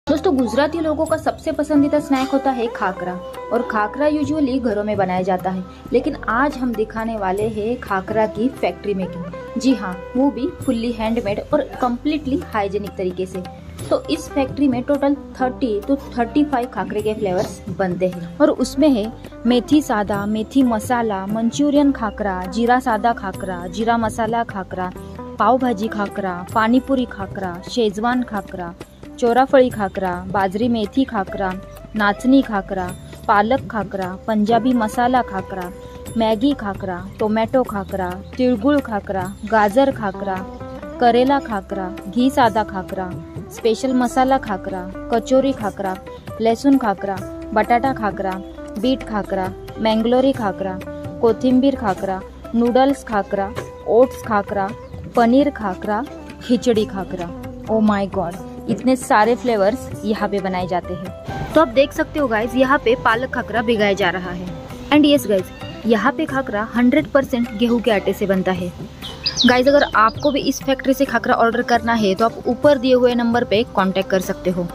दोस्तों, गुजराती लोगों का सबसे पसंदीदा स्नैक होता है खाकरा। और खाकरा यूजुअली घरों में बनाया जाता है, लेकिन आज हम दिखाने वाले हैं खाकरा की फैक्ट्री मेकिंग। जी हाँ, वो भी फुल्ली हैंडमेड और कम्प्लीटली हाइजेनिक तरीके से। तो इस फैक्ट्री में टोटल 30 to 35 खाकरे के फ्लेवर्स बनते हैं और उसमें है मेथी सादा, मेथी मसाला, मंचूरियन खाकरा, जीरा सादा खाकरा, जीरा मसाला खाकरा, पाव भाजी खाकरा, पानीपुरी खाकरा, शेजवान खाकरा, चोराफळी खाकरा, बाजरी मेथी खाकरा, नाचनी खाकरा, पालक खाकरा, पंजाबी मसाला खाकरा, मैगी खाकरा, टोमॅटो खाकरा, तिळगुळ खाकरा, गाजर खाकरा, करेला खाकरा, घी सादा खाकरा, स्पेशल मसाला खाकरा, कचोरी खाकरा, लहसुन खाकरा, बटाटा खाकरा, बीट खाकरा, मैंगलोरी खाकरा, कोथिंबीर khakhra, noodles khakhra, oats khakhra, paneer khakhra, khichdi khakhra. Oh my god, इतने सारे फ्लेवर्स यहाँ पे बनाए जाते हैं। तो आप देख सकते हो गाइज, यहाँ पे पालक खाकरा भिगाया जा रहा है। एंड यस गाइज, यहाँ पे खाकरा 100% गेहूं के आटे से बनता है। गाइज, अगर आपको भी इस फैक्ट्री से खाकरा ऑर्डर करना है तो आप ऊपर दिए हुए नंबर पे कांटेक्ट कर सकते हो।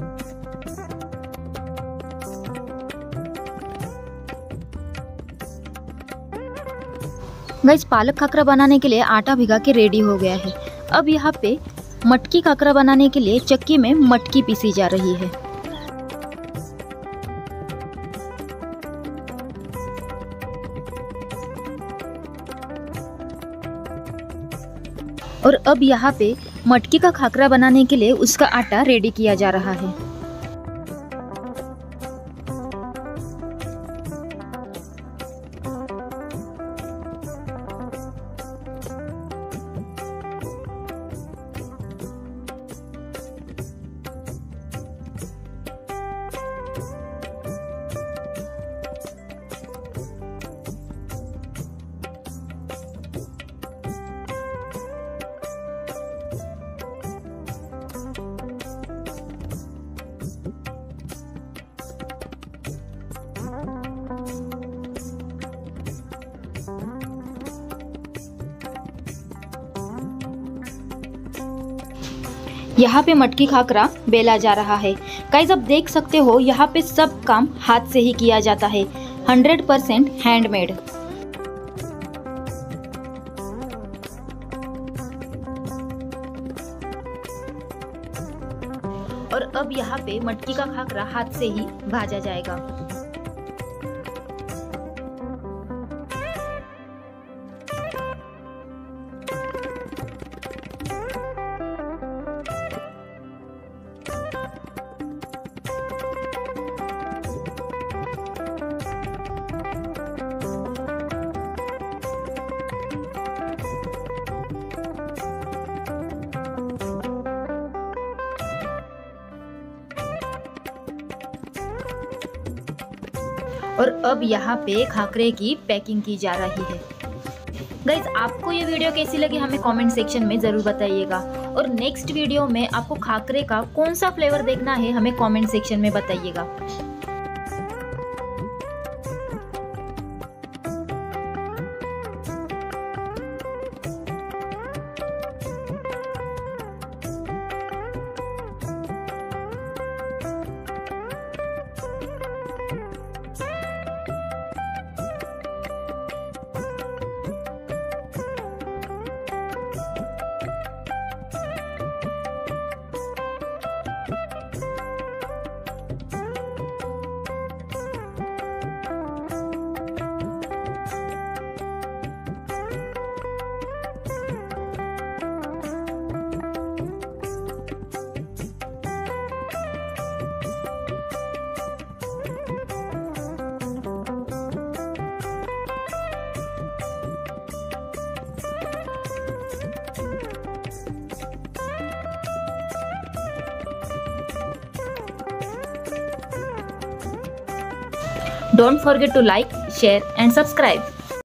गाइज, पालक खाकरा बनाने के लिए आटा भिगा के रेडी हो गया है। अब यहाँ पे मटकी खाकरा बनाने के लिए चक्की में मटकी पीसी जा रही है। और अब यहाँ पे मटकी का खाकरा बनाने के लिए उसका आटा रेडी किया जा रहा है। यहाँ पे मटकी खाकरा बेला जा रहा है। गाइस, आप देख सकते हो यहाँ पे सब काम हाथ से ही किया जाता है, 100% हैंडमेड। और अब यहाँ पे मटकी का खाकरा हाथ से ही भाजा जाएगा। और अब यहाँ पे खाकरे की पैकिंग की जा रही है। गाइज, आपको ये वीडियो कैसी लगी हमें कमेंट सेक्शन में जरूर बताइएगा। और नेक्स्ट वीडियो में आपको खाकरे का कौन सा फ्लेवर देखना है हमें कमेंट सेक्शन में बताइएगा। Don't forget to like, share and subscribe.